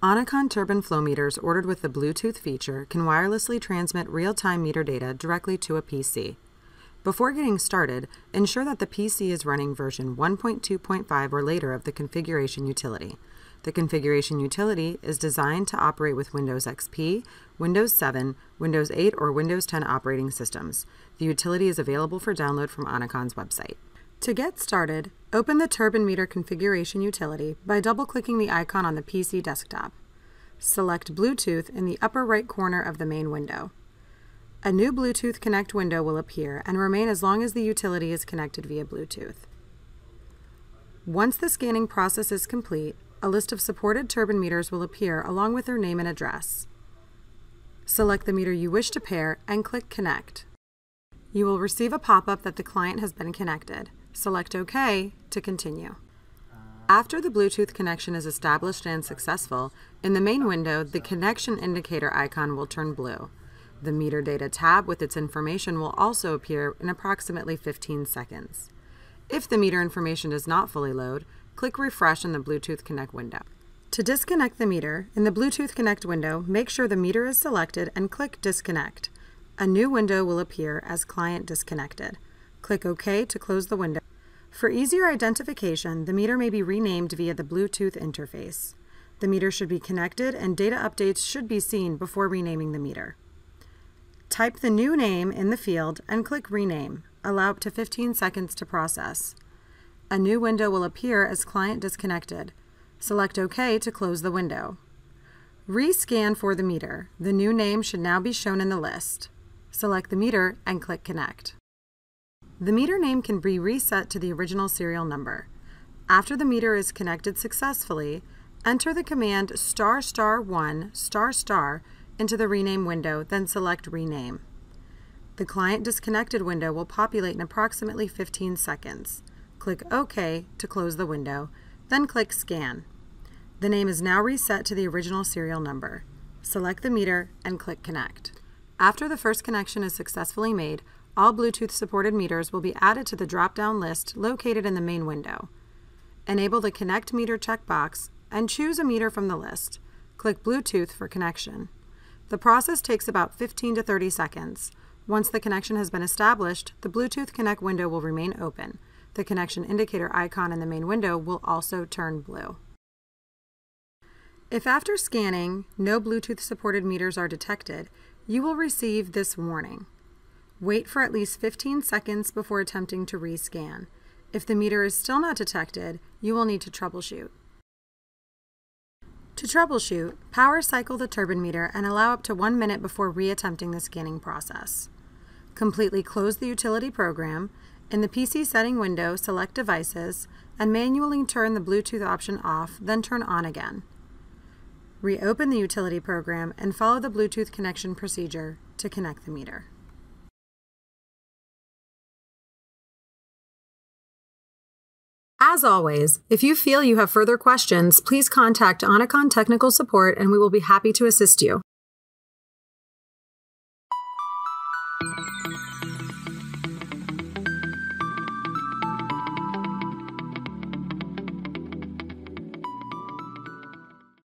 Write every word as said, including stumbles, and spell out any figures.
ONICON turbine flow meters ordered with the Bluetooth feature can wirelessly transmit real-time meter data directly to a P C. Before getting started, ensure that the P C is running version one point two point five or later of the configuration utility. The configuration utility is designed to operate with Windows X P, Windows seven, Windows eight, or Windows ten operating systems. The utility is available for download from ONICON's website. To get started, open the Turbine Meter Configuration utility by double-clicking the icon on the P C desktop. Select Bluetooth in the upper right corner of the main window. A new Bluetooth Connect window will appear and remain as long as the utility is connected via Bluetooth. Once the scanning process is complete, a list of supported turbine meters will appear along with their name and address. Select the meter you wish to pair and click Connect. You will receive a pop-up that the client has been connected. Select OK to continue. After the Bluetooth connection is established and successful, in the main window, the connection indicator icon will turn blue. The meter data tab with its information will also appear in approximately fifteen seconds. If the meter information does not fully load, click Refresh in the Bluetooth Connect window. To disconnect the meter, in the Bluetooth Connect window, make sure the meter is selected and click Disconnect. A new window will appear as Client Disconnected. Click OK to close the window. For easier identification, the meter may be renamed via the Bluetooth interface. The meter should be connected and data updates should be seen before renaming the meter. Type the new name in the field and click Rename. Allow up to fifteen seconds to process. A new window will appear as Client Disconnected. Select OK to close the window. Rescan for the meter. The new name should now be shown in the list. Select the meter and click Connect. The meter name can be reset to the original serial number. After the meter is connected successfully, enter the command star star one star star into the rename window, then select Rename. The Client Disconnected window will populate in approximately fifteen seconds. Click OK to close the window, then click Scan. The name is now reset to the original serial number. Select the meter and click Connect. After the first connection is successfully made, all Bluetooth-supported meters will be added to the drop-down list located in the main window. Enable the Connect Meter checkbox and choose a meter from the list. Click Bluetooth for connection. The process takes about fifteen to thirty seconds. Once the connection has been established, the Bluetooth Connect window will remain open. The connection indicator icon in the main window will also turn blue. If after scanning, no Bluetooth-supported meters are detected, you will receive this warning. Wait for at least fifteen seconds before attempting to rescan. If the meter is still not detected, you will need to troubleshoot. To troubleshoot, power cycle the turbine meter and allow up to one minute before re-attempting the scanning process. Completely close the utility program. In the P C setting window, select Devices and manually turn the Bluetooth option off, then turn on again. Reopen the utility program and follow the Bluetooth connection procedure to connect the meter. As always, if you feel you have further questions, please contact ONICON Technical Support and we will be happy to assist you.